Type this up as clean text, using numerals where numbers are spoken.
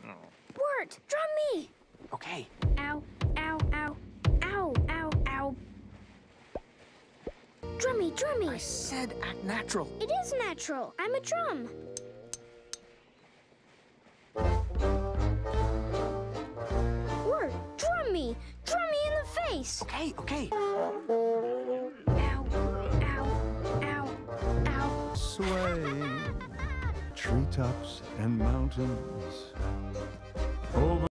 Wirt, drum me! Okay. Ow, ow, ow, ow, ow, ow. Drummy, drummy. I said act natural. It is natural. I'm a drum. Wirt, drum me! Drum me in the face! Okay, okay. Ow, ow, ow, ow. Sway, treetops and mountains,